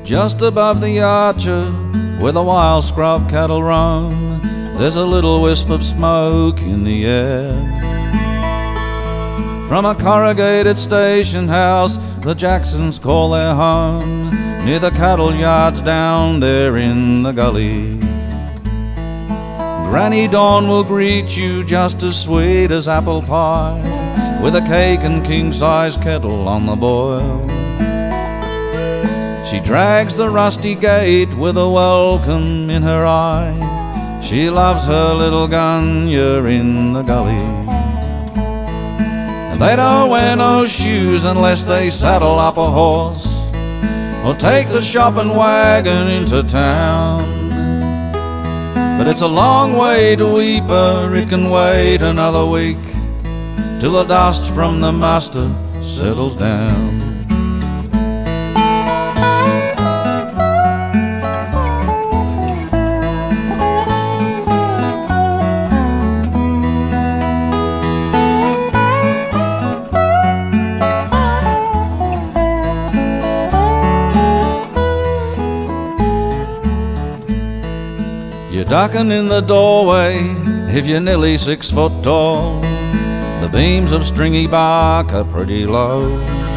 Just above the Archer, where the wild scrub cattle roam, there's a little wisp of smoke in the air. From a corrugated station house the Jacksons call their home, near the cattle yards down there in the gully. Granny Dawn will greet you just as sweet as apple pie, with a cake and king-size kettle on the boil. She drags the rusty gate with a welcome in her eye. She loves her little Gunyah in the gully. They don't wear no shoes unless they saddle up a horse or take the shopping wagon into town. But it's a long way to Weeper, it can wait another week till the dust from the mustard settles down. You're ducking in the doorway if you're nearly 6 foot tall. The beams of stringy bark are pretty low.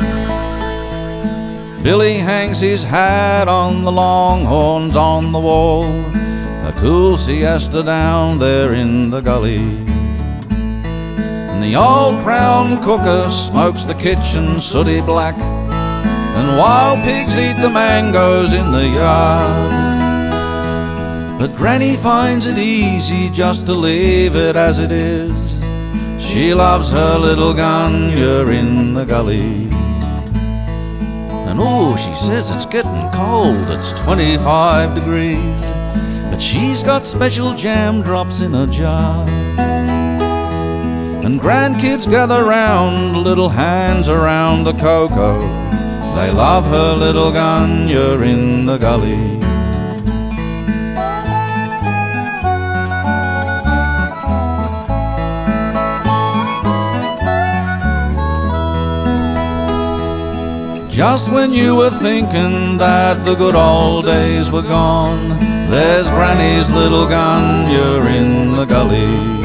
Billy hangs his hat on the longhorns on the wall, a cool siesta down there in the gully. And the old crown cooker smokes the kitchen sooty black, and wild pigs eat the mangoes in the yard. But Granny finds it easy just to leave it as it is. She loves her little Gunyah in the gully. And oh, she says it's getting cold, it's 25 degrees, but she's got special jam drops in a jar. And grandkids gather round, little hands around the cocoa. They love her little Gunyah in the gully. Just when you were thinking that the good old days were gone, there's Granny's little Gunyah in the gully.